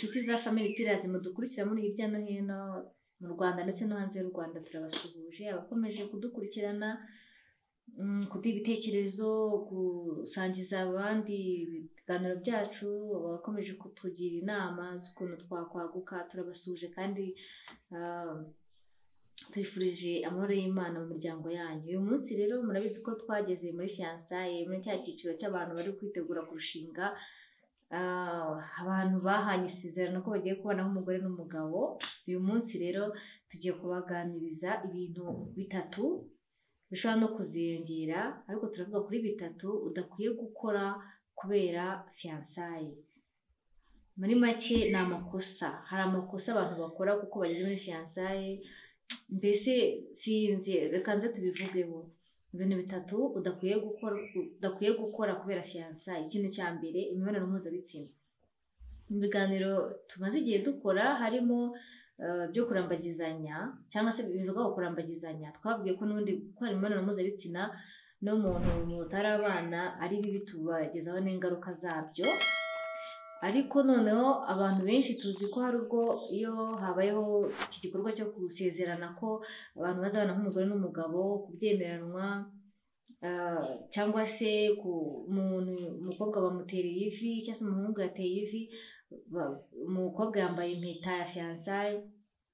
inshuti za Family Pillars mudukurikira muri hirya no hino mu Rwanda ndetse no hanze y'u Rwanda turabasuhuje abakomeje kudukurikirana kuduha ibitekerezo gusangiza abandi ibiganiro byacu abakomeje kutugira inama z'ukuntu twakwaguka turabasuhuje kandi tuyifurije amahoro y'Imana mu miryango yanyu. Uyu munsi rero murabizi ko twageze muri fiançailles muri cya cyiciro cy'abantu bari kwitegura kurushinga abantu bahanye isezerano ko bagiye kubanaho umugore n'umugabo. Uyu munsi rero tugiye kubaganiriza ibintu bitatu bishobora no kuziyongera ariko turavuga kuri bitatu udakwiye gukora kubera fiançailles. Muri make ni amakosa, hari amakosa abantu bakora kuko bageze muri fiançailles, mbese sinzi reka nze tubivugeho. Ibintu bitatu udakwiye gukora kubera fiançailles. Ikintu cya mbere, imibonano mpuzabitsina. Mu biganiro tumaze igihe dukora harimo byo kurambagizanya cyangwa se bivuga ko kurambagizanya, twavuye ko n'ubundi gukora imibonano mpuzabitsina n'umuntu mutarabana ari bibi tubagezaho n'ingaruka zabyo. Ariko noneho abantu benshi tuzi ko hari ubwo iyo habayeho iki gikorwa cyo gusezerana ko abantu bazabana nk'umugore n'umugabo, kubyemeranwa cyangwa se umukobwa bamutereye ivi cyangwa se umuhungu yateye ivi, umukobwa yambaye impeta ya fiançailles,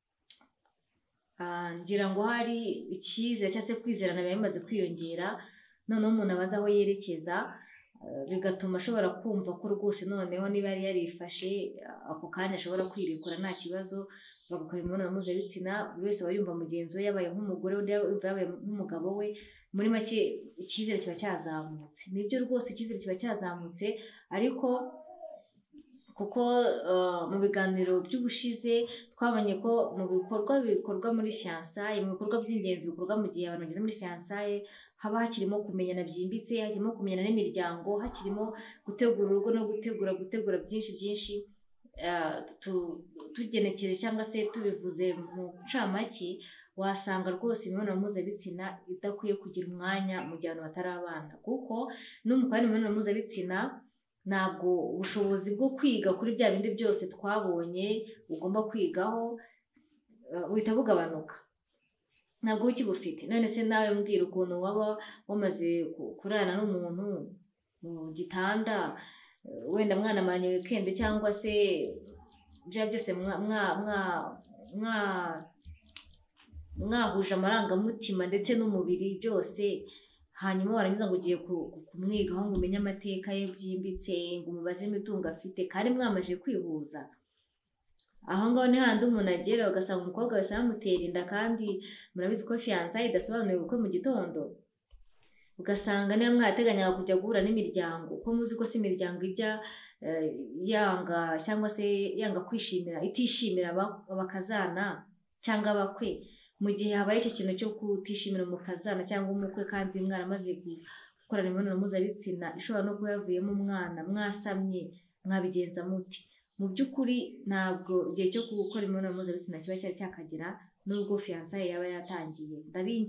ngira ngo hari icyizere cyangwa se kwizerana biba bimaze kwiyongera, noneho umuntu abaza aho yerekeza bigatuma ashobora kumva ko rwose noneho niba yari yarifashe ako kanya ashobora kwirekura nta kibazo, bagakora imibonano mpuzabitsina, buri wese aba yumva mugenzi we yabaye nk'umugore, undi yabaye nk'umugabo we. Muri make icyizere kiba cyazamutse. Nibyo rwose icyizere kiba cyazamutse, ariko kuko mu biganiro by'ubushize twabonye ko mu bikorwa muri fiançailles, mu bikorwa by'ingenzi bikorwa mu gihe abantu bageze muri fiançailles, haba hakirimo kumenyana byimbitse, hakirimo kumenyana n'imiryango, hakirimo gutegura urugo no gutegura byinshi tugenekereje cyangwa se tubivuze mu ncamake, wasanga rwose imibonano mpuzabitsina idakwiye kugira umwanya mu gihe abantu batarabana, kuko n'umukora imibonano mpuzabitsina ntabwo ubushobozi bwo kwiga kuri bya bindi byose twabonye ugomba kwigaho buhita bugabanuka, ntabwo ukibufite. None se nawe mbwira ukuntu waba wamaze kurana n'umuntu mu gitanda, wenda mwanamanye weekend cyangwa se bya byose mwahuje amarangamutima ndetse n'umubiri byose, hanyuma warangiza ngo ugiye kumwigaho ngo umenye amateka ye byimbitse, ngo umubaze imitungo afite kandi mwamaje kwihuza. Aho ngaho ni handi umuntu agera ugasanga umukobwa wese amutera inda, kandi murabizi ko fiançailles idasobanuye ubukwe mu gitondo. Ugasanga niba mwateganyaga kujya guhura n'imiryango, ko muzi ko si imiryango ijya yanga cyangwa se yanga itishimira abakazana cyangwa abakwe, mu gihe habaye icyo kintu cyo kutishimira umukazana cyangwa umukwe kandi mwaramaze gukorana imibonano mpuzabitsina ishobora no kuba yavuyemo umwana, mwasamye, mwabigenza muti? Mu by'ukuri ntabwo igihe cyo gukora imibonano mpuzabitsina kiba cyari cyakagera nubwo fiançailles yaba yatangiye.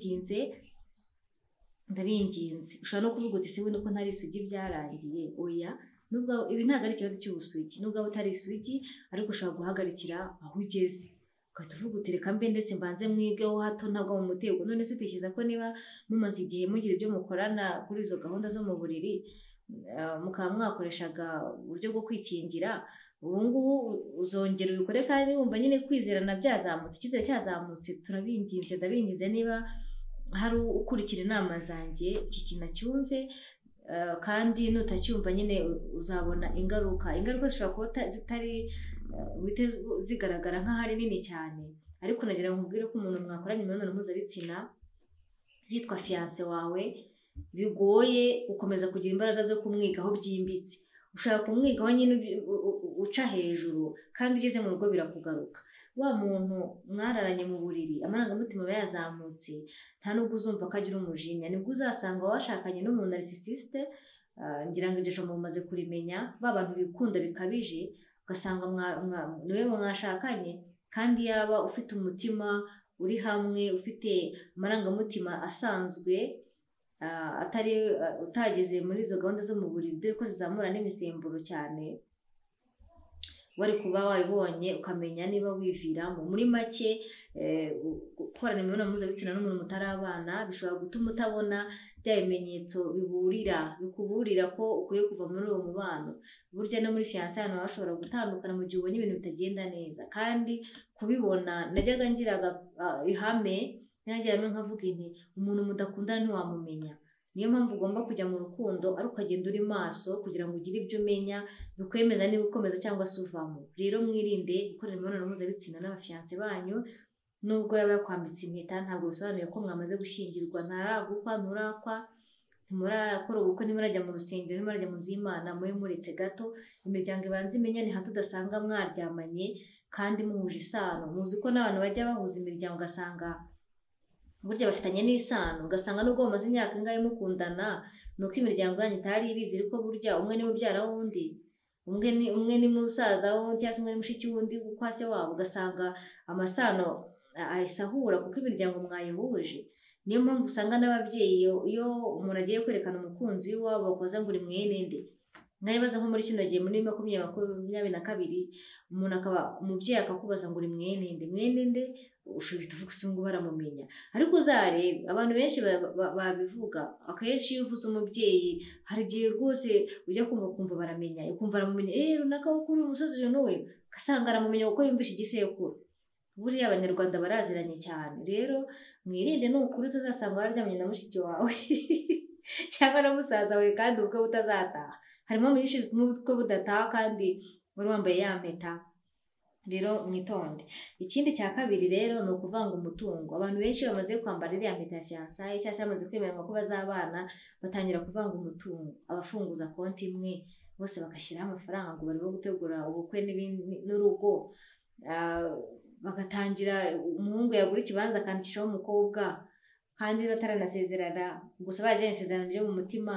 Ndabinginze ushobora no kuvuga uti se wenda ko ntari isugi byarangiye. Oya, nubwo ibi ntabwo ari ikibazo cy'ubusugi, nubwo utari isugi ariko ushobora guhagarikira aho ugeze ugahita uvuga uti reka mbe ndetse mbanze mwigeho hato ntabwo mu mutego. None se utekereza ko niba mumaze igihe mugira ibyo mukorana kuri izo gahunda zo mu buriri, mukaba mwakoreshaga uburyo bwo kwikingira, ubu ngubu uzongera ubikore kandi wumva nyine kwizerana byazamutse, icyizere cyazamutse? Ndabinginze niba hari ukurikira inama zanjye iki kintu acyumve, kandi nutacyumva nyine uzabona ingaruka zishobora kuba zitari zigaragara nk'aho ari nini cyane, ariko nagira ngo nkubwire ko umuntu mwakoranye imibonano mpuzabitsina yitwa fiancé wawe bigoye gukomeza kugira imbaraga zo kumwigaho byimbitse. Ushaka kumwigaho nyine uca hejuru kandi ugeze mu rugo birakugaruka. Wa muntu mwararanye mu buriri amarangamutima aba yazamutse, nta nubwo uzumva ko agira umujinya. Nibwo uzasanga washakanye n'umuntu narcissiste, ngira ngo iryo jambo mumaze kurimenya, ba bantu bikunda bikabije, ugasanga niwe mwashakanye kandi yaba ufite umutima uri hamwe, ufite amarangamutima asanzwe, atari utageze muri izo gahunda zo mu buriri dore ko zizamura n'imisemburo cyane. wari kuba wabibonye ukamenya niba wiviramo. Muri make gukorana imibonano mpuzabitsina n'umuntu mutarabana bishobora gutuma utabona bya bimenyetso bikuburira ko ukwiye kuva muri uwo mubano. Burya no muri fiancé abantu bashobora gutandukana mu gihe ubonye ibintu bitagenda neza, kandi kubibona najyaga ngiraga ihame nkavuga nti umuntu mudakundana ntiwamumenya. Niyo mpamvu ugomba kujya mu rukundo ariko ukagenda uri maso kugira ngo ugire ibyo umenya bikwemeza niba ukomeza cyangwa se uvamo. Rero mwirinde gukorana imibonano mpuzabitsina n'abafiancé banyu, nubwo yaba yakwambitse impeta ntabwo bisobanuye ko mwamaze gushyingirwa. Ntaragukwa, nturakwa, ntimurakora ubukwe, ntimurajya mu rusengero, ntimurajya mu nzu y'Imana, mube muretse gato imiryango ibanza imenya, ni hato udasanga mwaryamanye kandi muhuje isano. Muzi ko n'abantu bajya bahuza imiryango ugasanga burya bafitanye n'isano, ugasanga nubwo bamaze imyaka ingahe mukundana nuko imiryango yanyu itari ibizi, ariko burya umwe ni mubyara wundi, umwe ni musaza wundi, cyangwa umwe ni mushiki wundi kwa se wabo, ugasanga amasano ayisahura kuko imiryango mwayihuje. Niyo mpamvu usanga n'ababyeyi iyo umuntu agiye kwerekana umukunzi w'iwabo bakoza ngo uri mwene nde. Nkayibaza nko muri kino gihe muri 2022 umuntu akaba umubyeyi akakubaza ngo uri mwene nde, ushobora kuvuga ngo baramumenya. Ariko uzarebe abantu benshi babivuga, akenshi iyo uvuze umubyeyi hari igihe rwose ujya kumva baramenya, ukumva aramumenya, runaka wo kuri umusozi uyu n'uyu, ugasanga aramumenya kuko yumvishe igisekuru. Buriya abanyarwanda baraziranye cyane. Rero mwirinde n'ukuri utazasanga wararyamanye na mushiki wawe cyangwa na musaza wawe kandi ubukwe butazataha. Harimo nyinshi zituma ubukwe budataha kandi wari wambaye ya mpeta. Rero mwitonde. Ikindi cya kabiri rero ni ukuvanga umutungo. Abantu benshi bamaze kwambara iriya mpeta ya fiançailles cyangwa se bamaze kwemererwa ko bazabana batangira kuvanga umutungo. Abafunguza konti imwe bose bagashyiraho amafaranga ngo barimo gutegura ubukwe n'urugo. Bagatangira umuhungu yagura ikibanza akandikishaho umukobwa kandi bataranasezerana, gusa bajyanye isezerano ryo mu mutima.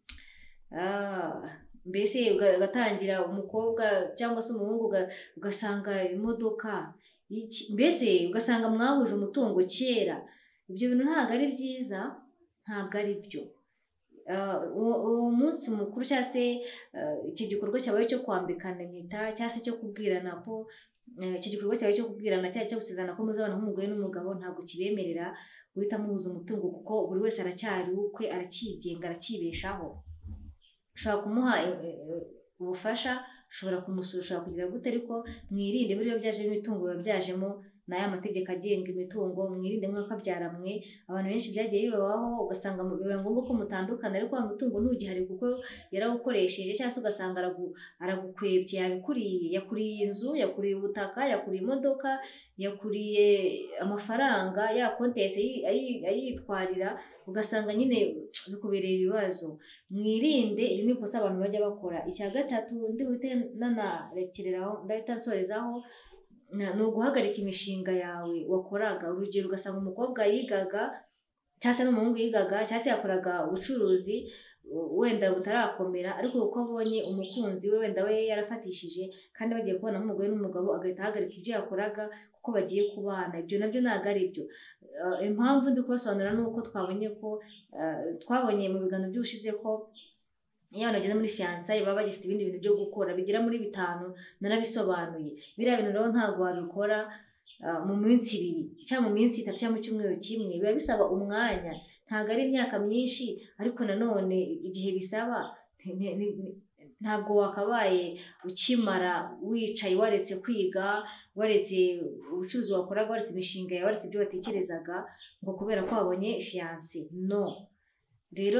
Mbese ugatangira umukobwa cyangwa se umuhungu ugasanga imodoka, mbese ugasanga mwahuje umutungo kera. Ibyo bintu ntabwo ari byiza, ntabwo ari byo. Uwo munsi mukuru cyangwa se icyo gikorwa cyabaye cyo kwambikana impeta cyangwa se cyo kubwirana ko icyo gikorwa cyabaye cyo kubwirana cyangwa cyo gusezerana ko muzabana nk'umugore n'umugabo ntabwo kibemerera guhita muhuza umutungo, kuko buri wese aracyari ukwe, arakigenga, arakibeshaho. Ushobora kumuha ubufasha, ushobora kumusura, ushobora kugira gute, ariko mwirinde buriya byajemo imitungo biba byajemo n'aya mategeko agenga imitungo. Mwirinde mwakabyara mwe. Abantu benshi byagiye bibabaho ugasanga biba ngombwa ko mutandukana ariko wa mutungo ntugihari kuko yarawukoresheje, cyangwa se ugasanga aragukwebye, yakuriye inzu, yakuriye ubutaka, yakuriye imodoka, yakuriye amafaranga, ya konti yahise ayitwarira, ugasanga nyine bikubereye ibibazo. Mwirinde, iri ni ikosa abantu bajya bakora. Icya gatatu ndi buhite nanarekereraho ndahita nsorezaho, ni uguhagarika imishinga yawe wakoraga. Urugero ugasanga umukobwa yigaga cyangwa se n'umuhungu yigaga cyangwa se yakoraga ubucuruzi wenda butarakomera, ariko uko abonye umukunzi we wenda we yarafatishije kandi bagiye kubona nk'umugore n'umugabo agahita ahagarika ibyo yakoraga kuko bagiye kubana. Ibyo nabyo ntabwo ari byo. Impamvu ndi kubasobanurira ni uko twabonye mu biganiro by'ubushize ko iyo abantu bageze muri fiançailles baba bagifite ibindi bintu byo gukora bigera muri 5 narabisobanuye. Biriya bintu rero ntabwo wabikora mu minsi 2 cyangwa mu minsi 3 cyangwa mu cyumweru kimwe. Biba bisaba umwanya, ntabwo ari imyaka myinshi, ariko nanone igihe bisaba ntabwo wakabaye ukimara wicaye waretse kwiga, waretse ubucuruzi wakoraga, waretse imishinga yawe, waretse ibyo watekerezaga ngo kubera ko wabonye fiancé. No. Rero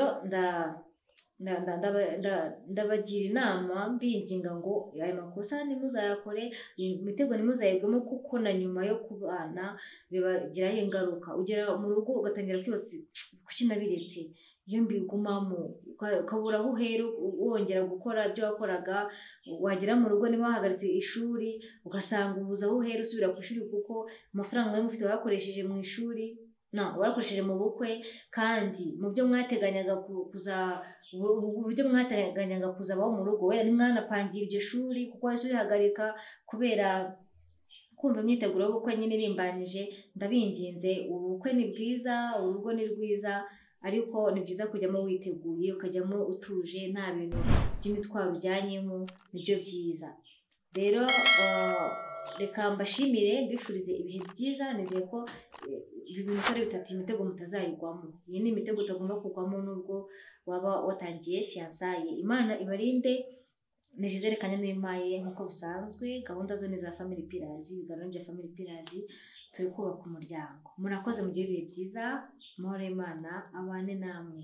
ndabagira inama mbinginga ngo ayo makosa ntimuzayakore, imitego ntimuzayigwemo, kuko na nyuma yo kubana bibagiraho ingaruka. Ugera mu rugo ugatangira kwibaza kuki nabiretse, iyo mbigumamo ukabura aho uhera wongera gukora ibyo wakoraga. Wagera mu rugo niba wahagaritse ishuri ugasanga ubuze aho uhera usubira ku ishuri kuko amafaranga mwari mufite wayakoresheje mu ishuri, wayakoresheje mu bukwe, kandi mu byo mwateganyaga kuzabaho mu rugo wenda ntimwanapangira iryo shuri kuko wahise urihagarika kubera kumva imyiteguro y'ubukwe nyine irimbanyije. Ndabinginze, ubukwe ni bwiza, urugo ni rwiza, ariko ni byiza kujyamo witeguye, ukajyamo utuje, nta bintu by'imitwaro ujyanyemo, nibyo byiza. rero reka mbashimire mbifurize ibihe byiza nizeye ko ibi bintu uko ari bitatu imitego mutazayigwamo. Iyi ni imitego utagomba kugwamo nubwo waba watangiye fiyansaye. Imana ibarinde. Ni Gisele Kanyanuyimpaye nk'uko bisanzwe, gahunda zo ni za Family Pillars, ibiganiro bya Family Pillars, turi kubaka umuryango. Murakoze mugire ibihe byiza, amahoro y'Imana abane namwe.